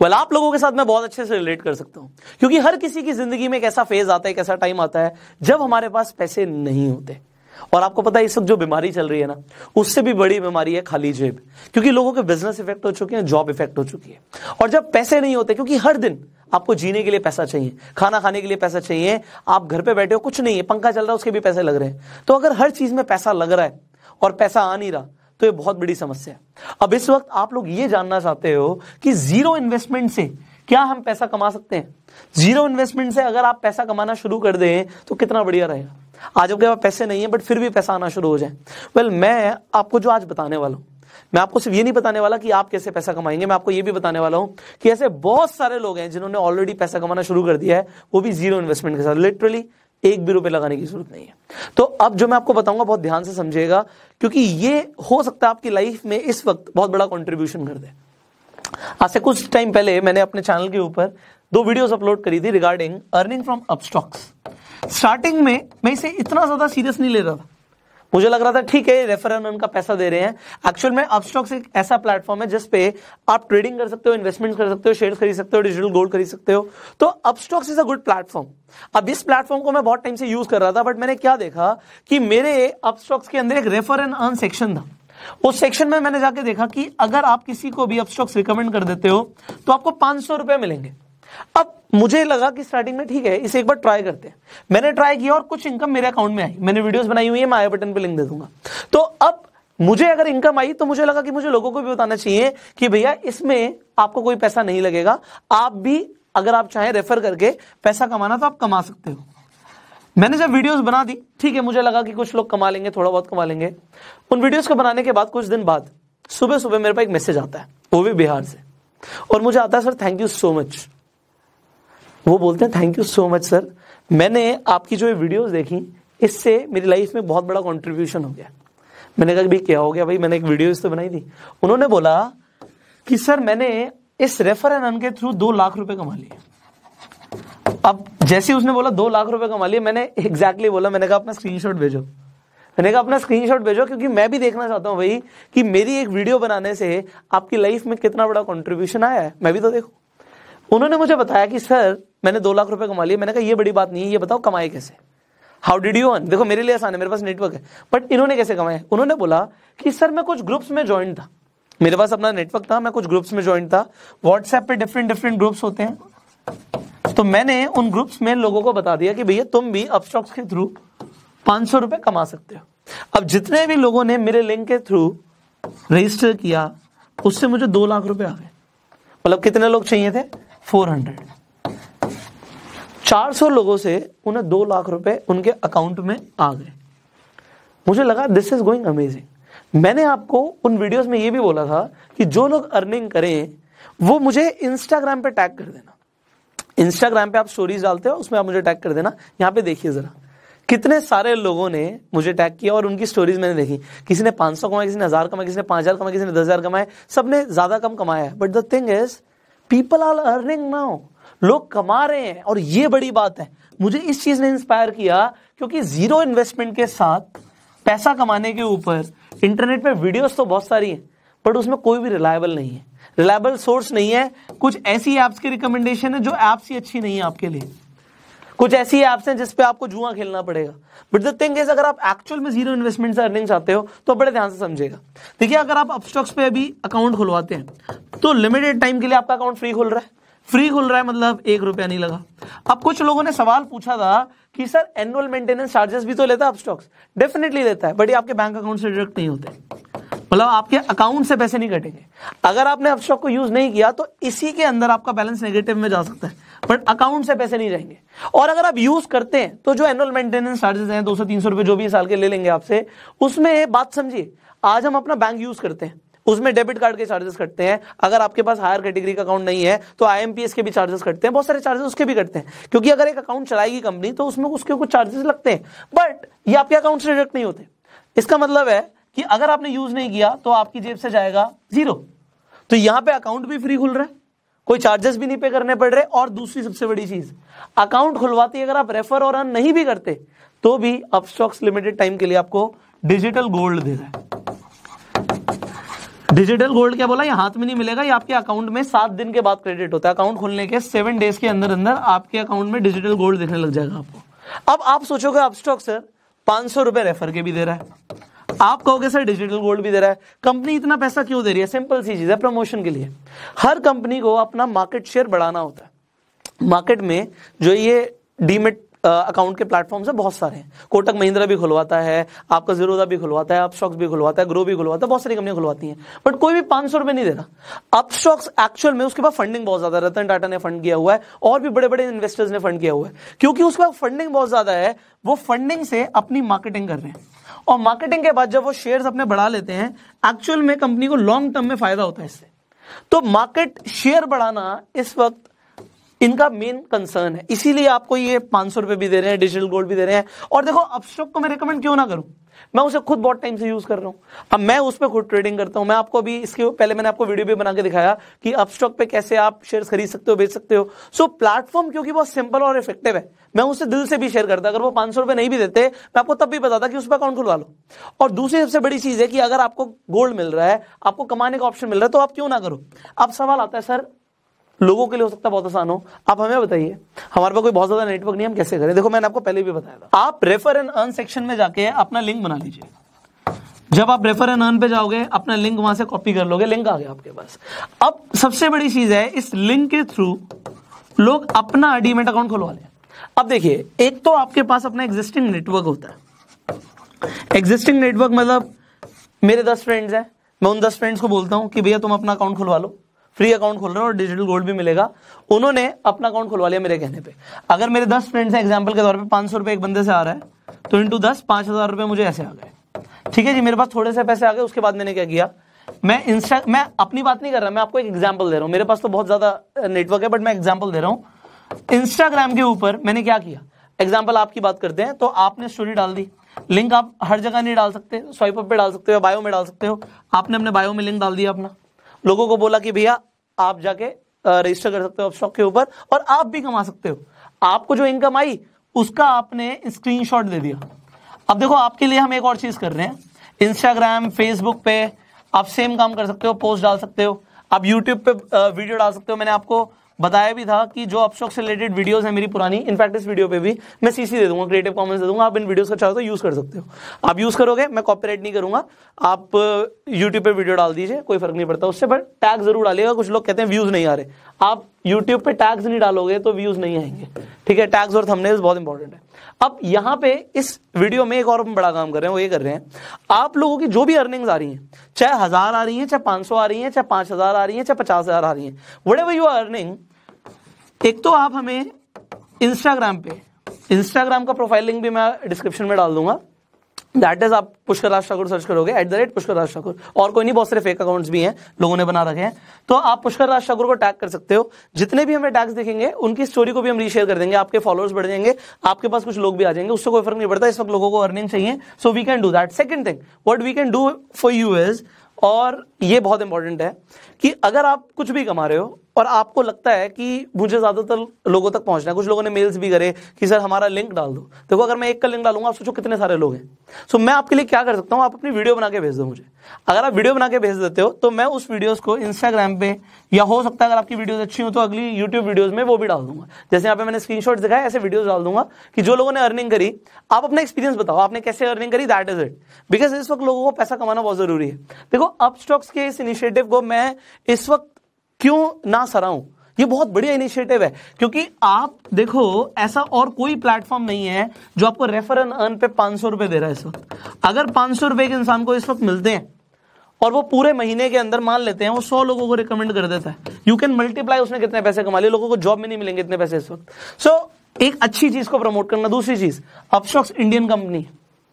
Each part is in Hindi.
वेल आप लोगों के साथ मैं बहुत अच्छे से रिलेट कर सकता हूं, क्योंकि हर किसी की जिंदगी में एक ऐसा फेज आता है, एक ऐसा टाइम आता है जब हमारे पास पैसे नहीं होते। और आपको पता है इस वक्त जो बीमारी चल रही है ना, उससे भी बड़ी बीमारी है खाली जेब, क्योंकि लोगों के बिजनेस इफेक्ट हो चुके हैं, जॉब इफेक्ट हो चुकी है। और जब पैसे नहीं होते, क्योंकि हर दिन आपको जीने के लिए पैसा चाहिए, खाना खाने के लिए पैसा चाहिए, आप घर पे बैठे हो, कुछ नहीं है, पंखा चल रहा है, उसके भी पैसे लग रहे हैं। तो अगर हर चीज में पैसा लग रहा है और पैसा आ नहीं रहा, तो ये बहुत बड़ी समस्या है। अब इस वक्त आप लोग ये जानना चाहते हो कि जीरो इन्वेस्टमेंट से क्या हम पैसा कमा सकते हैं। जीरो इन्वेस्टमेंट से अगर आप पैसा कमाना शुरू कर दें तो कितना बढ़िया रहेगा। आज आपके पास पैसे नहीं है बट फिर भी पैसा आना शुरू हो जाए। वेल मैं आपको जो आज बताने वाला हूं, मैं आपको सिर्फ ये नहीं बताने वाला कि आप कैसे पैसा कमाएंगे, मैं आपको ये भी बताने वाला हूं कि ऐसे बहुत सारे लोग हैं जिन्होंने ऑलरेडी पैसा कमाना शुरू कर दिया है, वो भी जीरो इन्वेस्टमेंट के साथ। लिटरली एक भी रुपए लगाने की जरूरत नहीं है। तो अब जो मैं आपको बताऊंगा बहुत ध्यान से समझिएगा, क्योंकि ये हो सकता है आपकी लाइफ में इस वक्त बहुत बड़ा कंट्रीब्यूशन कर दे। आज से कुछ टाइम पहले मैंने अपने चैनल के ऊपर 2 वीडियोस अपलोड करी थी regarding earning from Upstox. Starting में मैं इसे इतना ज्यादा सीरियस नहीं ले रहा था, मुझे लग रहा था ठीक है रेफरल उनका पैसा दे रहे हैं। एक्चुअल में अपस्टॉक्स एक ऐसा प्लेटफॉर्म है जिस पे आप ट्रेडिंग कर सकते हो, इन्वेस्टमेंट कर सकते हो, शेयर खरीद सकते हो, डिजिटल गोल्ड खरीद सकते हो। तो Upstox is a good platform. अब इस प्लेटफॉर्म को मैं बहुत टाइम से यूज कर रहा था, बट मैंने क्या देखा कि मेरे अपस्टॉक्स के अंदर एक रेफर एंड अर्न सेक्शन था। उस सेक्शन में मैंने जाके देखा कि अगर आप किसी को भी अपस्टॉक्स रिकमेंड कर देते हो तो आपको 500 रुपए मिलेंगे। अब मुझे लगा कि स्टार्टिंग में ठीक है, इसे एक बार ट्राई करते हैं। मैंने ट्राई किया और कुछ इनकम मेरे अकाउंट में आई। मैंने वीडियोस बनाई हुई है, मैं आई बटन पे लिंक दे दूंगा। तो अब मुझे अगर इनकम आई तो मुझे लगा कि मुझे लोगों को भी बताना चाहिए कि भैया इसमें आपको कोई पैसा नहीं लगेगा, आप भी अगर आप चाहें रेफर करके पैसा कमाना तो आप कमा सकते हो। मैंने जब वीडियोस बना दी, ठीक है, मुझे लगा कि कुछ लोग कमा लेंगे, थोड़ा बहुत कमा लेंगे। उन वीडियोस को बनाने के बाद कुछ दिन बाद सुबह सुबह मेरे पास एक मैसेज आता है, वो भी बिहार से, और मुझे आता है sir thank you so much. वो बोलते हैं thank you so much sir, मैंने आपकी जो ये वीडियोस देखी इससे मेरी लाइफ में बहुत बड़ा कंट्रीब्यूशन हो गया। मैंने कहा भाई क्या हो गया भाई, मैंने एक वीडियो तो बनाई थी। उन्होंने बोला कि सर मैंने इस रेफर एंड अर्न के थ्रू 2 लाख रुपए कमा लिए। अब जैसे उसने बोला 2 लाख रुपए कमा लिए, मैंने एग्जैक्टली बोला, मैंने कहा अपना स्क्रीनशॉट भेजो। मैंने कहा अपना स्क्रीनशॉट भेजो, क्योंकि मैं भी देखना चाहता हूं भाई कि मेरी एक वीडियो बनाने से आपकी लाइफ में कितना बड़ा कंट्रीब्यूशन आया है, मैं भी तो देखूं। उन्होंने मुझे बताया कि सर मैंने 2 लाख रुपए कमा लिए। मैंने कहा ये बड़ी बात नहीं है, ये बताओ कमाए कैसे, हाउ डिड यू अर्न। देखो मेरे लिए आसान है, मेरे पास नेटवर्क है, बट इन्होंने कैसे कमाए। उन्होंने बोला कि सर मैं कुछ ग्रुप्स में ज्वाइन था, मेरे पास अपना नेटवर्क था, मैं कुछ ग्रुप्स में ज्वाइन था। व्हाट्सएप पे डिफरेंट ग्रुप्स होते हैं, तो मैंने उन ग्रुप्स में लोगों को बता दिया कि भैया तुम भी अपस्टॉक्स के थ्रू 500 रुपए कमा सकते हो। अब जितने भी लोगों ने मेरे लिंक के थ्रू रजिस्टर किया उससे मुझे 2 लाख रुपए आ गए। मतलब कितने लोग चाहिए थे, 400। 400 लोगों से उन्हें 2 लाख रुपए उनके अकाउंट में आ गए। मुझे लगा दिस इज गोइंग अमेजिंग। मैंने आपको उन वीडियोस में ये भी बोला था कि जो लोग अर्निंग करें वो मुझे इंस्टाग्राम पे टैग कर देना। इंस्टाग्राम पे आप स्टोरीज डालते हो, उसमें आप मुझे टैग कर देना। यहाँ पे देखिए जरा कितने सारे लोगों ने मुझे टैग किया और उनकी स्टोरीज मैंने देखी। किसी ने 500 कमाए, किसी ने 1000 कमाए, किसी ने 5000 कमाए, किसी ने 10,000 कमाए, सबने ज्यादा कम कमाया है। But the thing is people are earning now, लोग कमा रहे हैं, और ये बड़ी बात है। मुझे इस चीज ने इंस्पायर किया क्योंकि जीरो इन्वेस्टमेंट के साथ पैसा कमाने के ऊपर इंटरनेट पे वीडियोस तो बहुत सारी हैं, बट उसमें कोई भी रिलायबल नहीं है, रिलायबल सोर्स नहीं है। कुछ ऐसी एप्स की रिकमेंडेशन है जो एप्स ही अच्छी नहीं है आपके लिए, कुछ ऐसी एप्स हैं जिसपे आपको जुआ खेलना पड़ेगा। बट द थिंग इज अगर आप एक्चुअल में जीरो इन्वेस्टमेंट से अर्निंग चाहते हो तो बड़े ध्यान से समझिएगा। देखिए अगर आप अपस्टॉक्स पे अभी अकाउंट खुलवाते हैं तो लिमिटेड टाइम के लिए आपका अकाउंट फ्री खुल रहा है। फ्री खुल रहा है मतलब 1 रुपया नहीं लगा। अब कुछ लोगों ने सवाल पूछा था कि सर एनुअल मेंटेनेंस चार्जेस भी तो लेता है अपस्टॉक्स। डेफिनेटली लेता है, बट ये आपके बैंक अकाउंट से डिडक्ट नहीं होते, मतलब आपके अकाउंट से पैसे नहीं कटेंगे। अगर आपने अपस्टॉक को यूज नहीं किया तो इसी के अंदर आपका बैलेंस नेगेटिव में जा सकता है, बट अकाउंट से पैसे नहीं जाएंगे। और अगर आप यूज करते हैं तो जो एनुअल मेंटेनेंस चार्जेस हैं 200-300 रुपए जो भी साल के ले लेंगे आपसे, उसमें बात समझिए, आज हम अपना बैंक यूज करते हैं, उसमें डेबिट कार्ड के चार्जेस कटते हैं। अगर आपके पास हायर कैटेगरी का अकाउंट नहीं है तो आईएमपीएस के भी चार्जेस कटते हैं, बहुत सारे चार्जेस उसके भी कटते हैं, क्योंकि अगर एक अकाउंट चलाएगी कंपनी तो उसमें उसके कुछ चार्जेस लगते हैं, बट ये आपके अकाउंट से डिडक्ट नहीं होते। इसका मतलब है कि अगर आपने यूज नहीं किया तो आपकी जेब से जाएगा 0। तो यहां पे अकाउंट भी फ्री खुल रहा है, कोई चार्जेस भी नहीं पे करने पड़ रहे। और दूसरी सबसे बड़ी चीज, अकाउंट खुलवाते ही अगर आप रेफर और अर्न नहीं भी करते तो भी अपस्टॉक्स लिमिटेड टाइम के लिए आपको डिजिटल गोल्ड दे रहा है। डिजिटल गोल्ड क्या बोला, ये हाथ में नहीं मिलेगा, ये आपके अकाउंट में 7 दिन के बाद क्रेडिट होता है। अकाउंट खोलने के 7 डेज के अंदर अंदर आपके अकाउंट में डिजिटल गोल्ड दिखने लग जाएगा आपको। अब आप सोचोगे अपस्टॉक सर 500 रुपए रेफर के भी दे रहा है, आप कहोगे सर डिजिटल गोल्ड भी दे रहा है, कंपनी इतना पैसा क्यों दे रही है? सिंपल सी चीज है, प्रमोशन के लिए। हर कंपनी को अपना मार्केट शेयर बढ़ाना होता है। मार्केट में जो ये डीमेट अकाउंट के प्लेटफॉर्म्स है बहुत सारे हैं, कोटक महिंद्रा भी खुलवाता है, आपका जीरोधा भी खुलवाता है, अपस्टॉक्स भी खुलवाता है, ग्रो भी खुलवाता है, बहुत सारी कंपनियां खुलवाती हैं, बट कोई भी 500 रुपए नहीं दे रहा। अपस्टॉक्स एक्चुअल में उसके पास फंडिंग बहुत ज्यादा है, रतन टाटा ने फंड किया हुआ है और भी बड़े बड़े इन्वेस्टर्स ने फंड किया हुआ है, क्योंकि उसके पास फंडिंग बहुत ज्यादा है, वो फंडिंग से अपनी मार्केटिंग कर रहे हैं, और मार्केटिंग के बाद जब वो शेयर्स अपने बढ़ा लेते हैं, एक्चुअल में कंपनी को लॉन्ग टर्म में फायदा होता है इससे। तो मार्केट शेयर बढ़ाना इस वक्त इनका मेन कंसर्न है, इसीलिए आपको ये 500 रुपए भी दे रहे हैं, डिजिटल गोल्ड भी दे रहे हैं। और देखो अपस्टॉक को मैं रेकमेंड क्यों ना करूं, मैं उसे खुद बहुत टाइम से यूज कर रहा हूं, अब मैं उस पर खुद ट्रेडिंग करता हूं। मैं आपको अभी इसके पहले मैंने आपको वीडियो भी बना के दिखाया कि अपस्टॉक पे कैसे आप शेयर्स खरीद सकते हो, बेच सकते हो। सो प्लेटफॉर्म क्योंकि बहुत सिंपल और इफेक्टिव है, मैं उसे दिल से भी शेयर करता। अगर वो 500 रुपए नहीं भी देते, मैं आपको तब भी बताता कि उस पर अकाउंट खुलवा लो। और दूसरी सबसे बड़ी चीज है कि अगर आपको गोल्ड मिल रहा है, आपको कमाने का ऑप्शन मिल रहा है, तो आप क्यों ना करो। अब सवाल आता है सर लोगों के लिए हो सकता है बहुत आसान हो, आप हमें बताइए, हमारे पास कोई बहुत ज्यादा नेटवर्क नहीं, हम कैसे करें? देखो मैंने आपको पहले भी बताया था, आप रेफर एंड अर्न सेक्शन में जाके अपना लिंक बना लीजिए। जब आप रेफर एंड अर्न पे जाओगे, अपना लिंक वहां से कॉपी कर लोगे, लिंक आ गया आपके पास। अब सबसे बड़ी चीज है, इस लिंक के थ्रू लोग अपना डीमैट अकाउंट खुलवा लें। अब देखिए, एक तो आपके पास अपना एग्जिस्टिंग नेटवर्क होता है। एग्जिस्टिंग नेटवर्क मतलब मेरे 10 फ्रेंड्स हैं, मैं उन 10 फ्रेंड्स को बोलता हूं कि भैया तुम अपना अकाउंट खुलवा लो, फ्री अकाउंट खोल रहे हो और डिजिटल गोल्ड भी मिलेगा। उन्होंने अपना अकाउंट खुलवा लिया मेरे कहने पे। अगर मेरे 10 फ्रेंड्स हैं, एग्जांपल के तौर पे 500 रुपए एक बंदे से आ रहा है, तो इंटू 10 5000 रुपए मुझे ऐसे आ गए। ठीक है जी, मेरे पास थोड़े से पैसे आ गए। उसके बाद मैंने क्या किया, मैं अपनी बात नहीं कर रहा, मैं आपको एक एग्जाम्पल दे रहा हूं। मेरे पास तो बहुत ज्यादा नेटवर्क है, बट मैं एग्जाम्पल दे रहा हूं। इंस्टाग्राम के ऊपर मैंने क्या किया, एग्जाम्पल आपकी बात करते हैं, तो आपने स्टोरी डाल दी, लिंक आप हर जगह नहीं डाल सकते, स्वाइप अप पे डाल सकते हो, बायो में डाल सकते हो। आपने अपने बायो में लिंक डाल दिया अपना, लोगों को बोला कि भैया आप जाके रजिस्टर कर सकते हो अपस्टॉक के ऊपर और आप भी कमा सकते हो। आपको जो इनकम आई उसका आपने स्क्रीनशॉट दे दिया। अब देखो आपके लिए हम एक और चीज कर रहे हैं, इंस्टाग्राम फेसबुक पे आप सेम काम कर सकते हो, पोस्ट डाल सकते हो, आप यूट्यूब पे वीडियो डाल सकते हो। मैंने आपको बताया भी था कि जो अपस्टॉक से रिलेटेड वीडियोस है मेरी पुरानी, इनफैक्ट इस वीडियो पे भी मैं सीसी दे दूंगा, क्रिएटिव कॉमन्स दे दूंगा, आप इन वीडियोस का चाहो तो यूज कर सकते हो। आप यूज करोगे, मैं कॉपीराइट नहीं करूंगा, आप यूट्यूब पे वीडियो डाल दीजिए, कोई फर्क नहीं पड़ता उससे, बट टैग जरूर डालिएगा। कुछ लोग कहते हैं व्यूज नहीं आ रहे, आप यूट्यूब पे टैग्स नहीं डालोगे तो व्यूज नहीं आएंगे। ठीक है, टैग्स और थंबनेल्स बहुत इंपॉर्टेंट है। अब यहाँ पे इस वीडियो में एक और बड़ा काम कर रहे हैं, वो ये कर रहे हैं, आप लोगों की जो भी अर्निंग्स आ रही हैं, चाहे 1000 आ रही हैं, चाहे 500 आ रही हैं, चाहे 5000 आ रही हैं, चाहे 50,000 आ रही हैं, व्हाटएवर यू आर अर्निंग, एक तो आप हमें इंस्टाग्राम पे, इंस्टाग्राम का प्रोफाइल लिंक भी मैं डिस्क्रिप्शन में डाल दूंगा, दैट इज आप पुष्कर राज ठाकुर सर्च करोगे, @पुष्कर राज ठाकुर, और कोई नहीं, बहुत सारे फेक अकाउंट्स भी हैं लोगों ने बना रखे हैं, तो आप पुष्कर राज ठाकुर को टैग कर सकते हो। जितने भी हमें टैग्स दिखेंगे उनकी स्टोरी को भी हम रीशेयर कर देंगे, आपके फॉलोअर्स बढ़ जाएंगे, आपके पास कुछ लोग भी आ जाएंगे, उससे कोई फर्क नहीं पड़ता। इस वक्त लोगों को अर्निंग चाहिए, so we can do that. Second thing what we can do for you is, और ये बहुत इंपॉर्टेंट है कि अगर आप कुछ भी कमा रहे हो और आपको लगता है कि मुझे ज्यादातर लोगों तक पहुंचना है, कुछ लोगों ने मेल्स भी करे कि सर हमारा लिंक डाल दो। देखो अगर मैं एक का लिंक डालूंगा, आप सोचो कितने सारे लोग हैं। सो मैं आपके लिए क्या कर सकता हूं, आप अपनी वीडियो बना के भेज दो मुझे। अगर आप वीडियो बना के भेज देते हो तो मैं उस वीडियोस को इंस्टाग्राम पे, या हो सकता है अगर आपकी वीडियोस अच्छी हो तो अगली यूट्यूब वीडियोस में वो भी डाल दूंगा। जैसे यहाँ पे मैंने स्क्रीनशॉट्स दिखाए, ऐसे वीडियोस डाल दूंगा कि जो लोगों ने अर्निंग करी, आप अपना एक्सपीरियंस बताओ, आपने कैसे अर्निंग करी, दैट इज इट। बिकॉज इस वक्त लोगों को पैसा कमाना बहुत जरूरी है। देखो अपस्टॉक्स के इस इनिशिएटिव को मैं इस वक्त क्यों ना सराहूं, ये बहुत बढ़िया इनिशिएटिव है, क्योंकि आप देखो ऐसा और कोई प्लेटफॉर्म नहीं है जो आपको रेफर एंड अर्न पे 500 रुपए दे रहा है इस वक्त। अगर 500 रुपए के इंसान को इस वक्त मिलते हैं और वो पूरे महीने के अंदर मान लेते हैं वो 100 लोगों को रिकमेंड कर देता है, यू कैन मल्टीप्लाई उसने कितने पैसे कमा लिए। लोगों को जॉब में नहीं मिलेंगे इतने पैसे इस वक्त। सो एक अच्छी चीज को प्रमोट करना। दूसरी चीज, अपस्टॉक्स इंडियन कंपनी,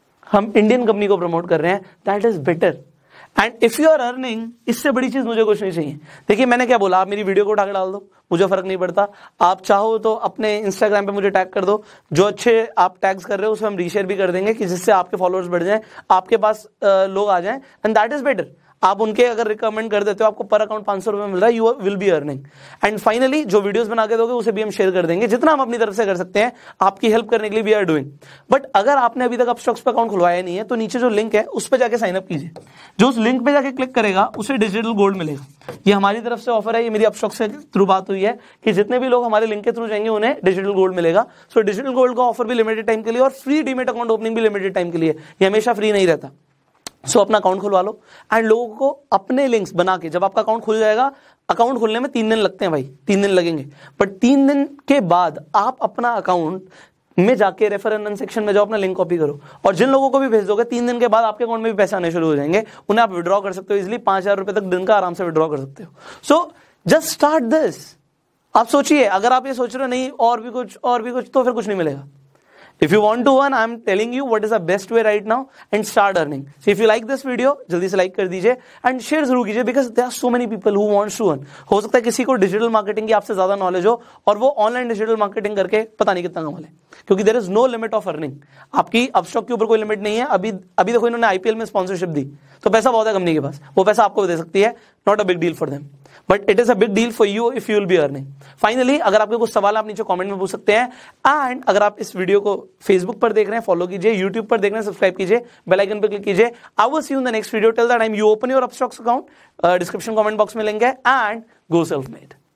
हम इंडियन कंपनी को प्रमोट कर रहे हैं, that is better. And if you are earning, इससे बड़ी चीज मुझे कुछ नहीं चाहिए। देखिए मैंने क्या बोला, आप मेरी वीडियो को उठा के डाल दो, मुझे फर्क नहीं पड़ता। आप चाहो तो अपने इंस्टाग्राम पे मुझे टैग कर दो, जो अच्छे आप टैग्स कर रहे हो उसे हम रीशेयर भी कर देंगे कि जिससे आपके फॉलोअर्स बढ़ जाएं, आपके पास लोग आ जाएं, एंड दैट इज बेटर। आप उनके अगर रिकमेंड कर देते हो, आपको पर अकाउंट 500 रुपए मिल रहा है, you will be earning. And finally जो वीडियोस बना के दोगे उसे भी हम शेयर कर देंगे, जितना हम अपनी तरफ से कर सकते हैं आपकी हेल्प करने के लिए वी आर डूइंग। बट अगर आपने अभी तक अपस्टॉक्स पे अकाउंट खुलवाया नहीं है तो नीचे जो लिंक है उस पर जाके साइन अप कीजिए। जो उस लिंक पे जाके क्लिक करेगा उसे डिजिटल गोल्ड मिलेगा। ये हमारी तरफ से ऑफर है, ये मेरी अपस्टॉक्स के थ्रू बात हुई है कि जितने भी लोग हमारे लिंक के थ्रू जाएंगे उन्हें डिजिटल गोल्ड मिलेगा। सो डिजिटल गोल्ड का ऑफर भी लिमिटेड टाइम के लिए और फ्री डीमेट अकाउंट ओपनिंग भी लिमिटेड टाइम के लिए, ये हमेशा फ्री नहीं रहता। सो अपना अकाउंट खुलवा लो एंड लोगों को अपने लिंक्स बना के, जब आपका अकाउंट खुल जाएगा, अकाउंट खुलने में 3 दिन लगते हैं भाई, 3 दिन लगेंगे, बट 3 दिन के बाद आप अपना अकाउंट में जाके रेफर एंड अर्न सेक्शन में जाओ, अपना लिंक कॉपी करो और जिन लोगों को भी भेज दोगे 3 दिन के बाद आपके अकाउंट में भी पैसे आने शुरू हो जाएंगे, उन्हें आप विड्रॉ कर सकते हो इजिली, 5,000 रुपए तक दिन का आराम से विड्रॉ कर सकते हो। So just start this. आप सोचिए, अगर आप ये सोच रहे हो नहीं और भी कुछ तो फिर कुछ नहीं मिलेगा। If you want to earn, I am telling you what is the best way right now and start earning. So if you like this video, जल्दी से like कर दीजिए and share जरूर कीजिए because there are so many people who wants to earn. हो सकता है किसी को डिजिटल मार्केटिंग की आपसे ज्यादा नॉलेज हो और वो ऑनलाइन डिजिटल मार्केटिंग करके पता नहीं कितना कमा ले, क्योंकि there is no limit of earning. आपकी अपस्टॉक के ऊपर कोई लिमिट नहीं है। अभी देखो इन्होंने आईपीएल में स्पॉन्सरशिप दी तो पैसा बहुत है कंपनी के पास, वो पैसा आपको दे सकती है, not a big deal for them, but it is a big deal for you if you will be earning. Finally अगर आपके कुछ सवाल आप नीचे कमेंट में पूछ सकते हैं एंड अगर आप इस वीडियो को फेसबुक पर देख रहे हैं फॉलो कीजिए, यूट्यूब पर देख रहे हैं सब्सक्राइब कीजिए, बेल आइकन पर क्लिक कीजिए। I will see you in the next video. Till that time you open your Upstox account, description comment box में लिंक है एंड गो सेल्फ मेड।